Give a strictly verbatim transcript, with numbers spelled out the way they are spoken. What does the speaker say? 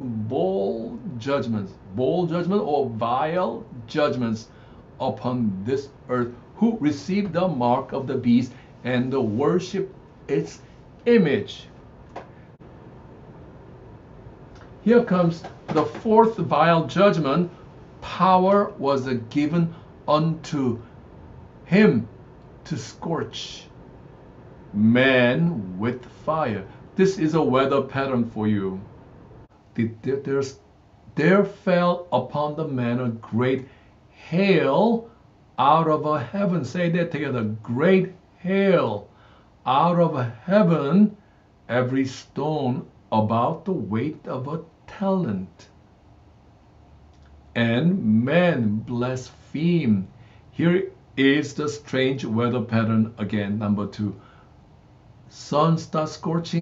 bold judgments, bold judgment or vile judgments upon this earth, who receive the mark of the beast and the worship its image. Here comes the fourth vile judgment. Power was given unto him to scorch man with fire. This is a weather pattern for you. There's, there fell upon the man a great hail out of a heaven. Say that together. Great hail out of heaven, every stone about the weight of a talent. And men blaspheme. Here is the strange weather pattern again. Number two. Sun starts scorching